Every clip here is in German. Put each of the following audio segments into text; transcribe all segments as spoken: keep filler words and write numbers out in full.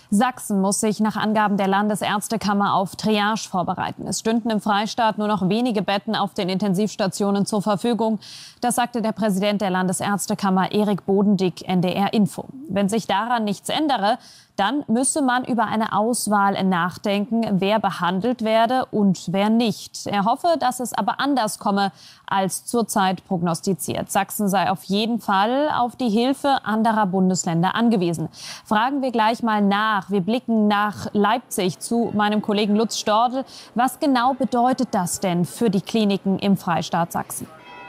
Sachsen muss sich nach Angaben der Landesärztekammer auf Triage vorbereiten. Es stünden im Freistaat nur noch wenige Betten auf den Intensivstationen zur Verfügung. Das sagte der Präsident der Landesärztekammer Erik Bodendick N D R Info. Wenn sich daran nichts ändere, dann müsse man über eine Auswahl nachdenken, wer behandelt werde und wer nicht. Er hoffe, dass es aber anders komme als zurzeit prognostiziert. Sachsen sei auf jeden Fall auf die Hilfe anderer Bundesländer angewiesen. Fragen wir gleich mal nach. Wir blicken nach Leipzig zu meinem Kollegen Lutz Stordl. Was genau bedeutet das denn für die Kliniken im Freistaat Sachsen?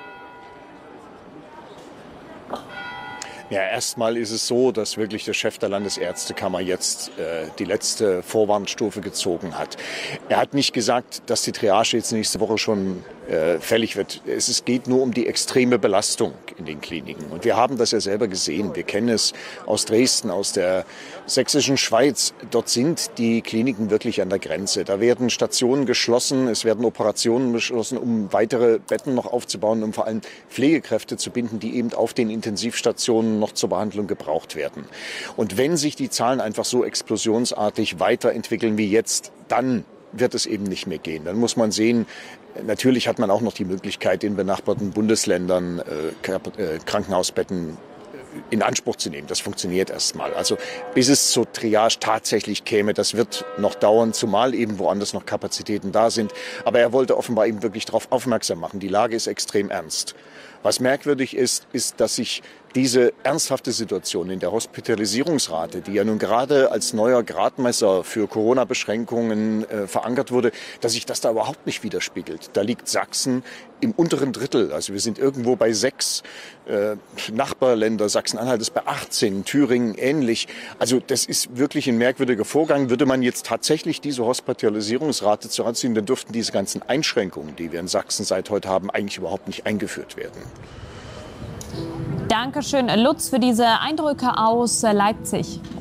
Ja, erstmal ist es so, dass wirklich der Chef der Landesärztekammer jetzt äh, die letzte Vorwarnstufe gezogen hat. Er hat nicht gesagt, dass die Triage jetzt nächste Woche schon äh, fällig wird. Es, es geht nur um die extreme Belastung in den Kliniken. Und wir haben das ja selber gesehen. Wir kennen es aus Dresden, aus der sächsischen Schweiz. Dort sind die Kliniken wirklich an der Grenze. Da werden Stationen geschlossen, es werden Operationen beschlossen, um weitere Betten noch aufzubauen, um vor allem Pflegekräfte zu binden, die eben auf den Intensivstationen noch zur Behandlung gebraucht werden. Und wenn sich die Zahlen einfach so explosionsartig weiterentwickeln wie jetzt, dann wird es eben nicht mehr gehen. Dann muss man sehen, natürlich hat man auch noch die Möglichkeit, in benachbarten Bundesländern äh, Krankenhausbetten in Anspruch zu nehmen. Das funktioniert erstmal. Also bis es zur Triage tatsächlich käme, das wird noch dauern, zumal eben woanders noch Kapazitäten da sind. Aber er wollte offenbar eben wirklich darauf aufmerksam machen. Die Lage ist extrem ernst. Was merkwürdig ist, ist, dass sich diese ernsthafte Situation in der Hospitalisierungsrate, die ja nun gerade als neuer Gradmesser für Corona-Beschränkungen äh, verankert wurde, dass sich das da überhaupt nicht widerspiegelt. Da liegt Sachsen im unteren Drittel. Also wir sind irgendwo bei sechs, äh, Nachbarländer, Sachsen-Anhalt ist bei achtzehn, Thüringen ähnlich. Also das ist wirklich ein merkwürdiger Vorgang. Würde man jetzt tatsächlich diese Hospitalisierungsrate zu ranziehen, dann dürften diese ganzen Einschränkungen, die wir in Sachsen seit heute haben, eigentlich überhaupt nicht eingeführt werden. Dankeschön, Lutz, für diese Eindrücke aus Leipzig.